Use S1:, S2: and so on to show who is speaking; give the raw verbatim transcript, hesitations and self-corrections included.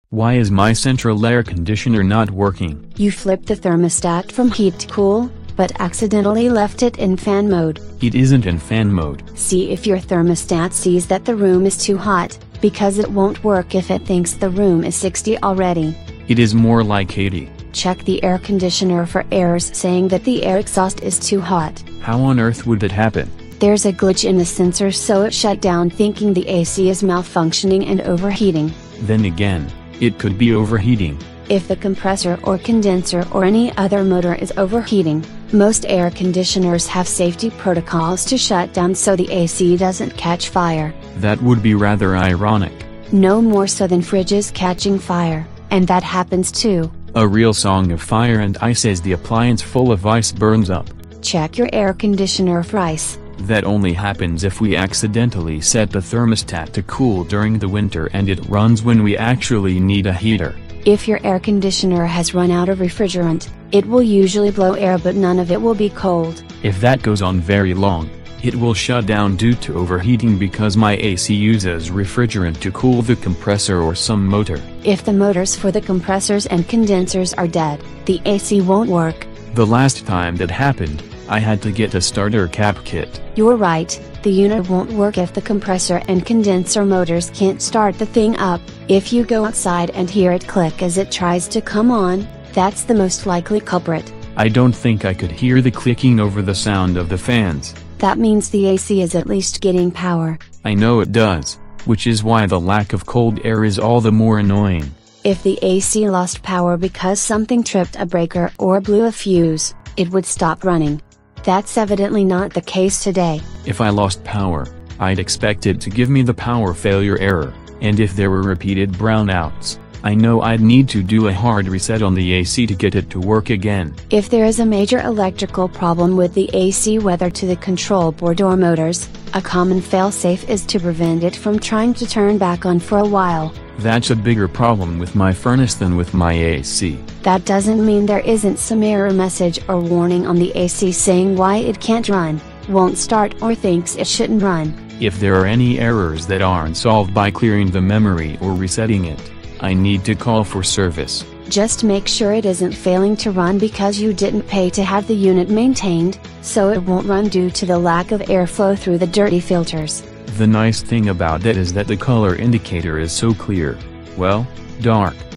S1: Why is my central air conditioner not working?
S2: You flipped the thermostat from heat to cool, but accidentally left it in fan mode.
S1: It isn't in fan mode.
S2: See if your thermostat sees that the room is too hot, because it won't work if it thinks the room is sixty already.
S1: It is more like eighty.
S2: Check the air conditioner for errors saying that the air exhaust is too hot.
S1: How on earth would that happen?
S2: There's a glitch in the sensor, so it shut down thinking the A C is malfunctioning and overheating.
S1: Then again, it could be overheating.
S2: If the compressor or condenser or any other motor is overheating, most air conditioners have safety protocols to shut down so the A C doesn't catch fire.
S1: That would be rather ironic.
S2: No more so than fridges catching fire, and that happens too.
S1: A real song of fire and ice as the appliance full of ice burns up.
S2: Check your air conditioner for ice.
S1: That only happens if we accidentally set the thermostat to cool during the winter and it runs when we actually need a heater.
S2: If your air conditioner has run out of refrigerant, it will usually blow air but none of it will be cold.
S1: If that goes on very long, it will shut down due to overheating because my A C uses refrigerant to cool the compressor or some motor.
S2: If the motors for the compressors and condensers are dead, the A C won't work.
S1: The last time that happened, I had to get a starter cap kit.
S2: You're right, the unit won't work if the compressor and condenser motors can't start the thing up. If you go outside and hear it click as it tries to come on, that's the most likely culprit.
S1: I don't think I could hear the clicking over the sound of the fans.
S2: That means the A C is at least getting power.
S1: I know it does, which is why the lack of cold air is all the more annoying.
S2: If the A C lost power because something tripped a breaker or blew a fuse, it would stop running. That's evidently not the case today.
S1: If I lost power, I'd expect it to give me the power failure error, and if there were repeated brownouts, I know I'd need to do a hard reset on the A C to get it to work again.
S2: If there is a major electrical problem with the A C, whether to the control board or motors, a common failsafe is to prevent it from trying to turn back on for a while.
S1: That's a bigger problem with my furnace than with my A C.
S2: That doesn't mean there isn't some error message or warning on the A C saying why it can't run, won't start or thinks it shouldn't run.
S1: If there are any errors that aren't solved by clearing the memory or resetting it, I need to call for service.
S2: Just make sure it isn't failing to run because you didn't pay to have the unit maintained, so it won't run due to the lack of airflow through the dirty filters.
S1: The nice thing about that is that the color indicator is so clear, well, dark.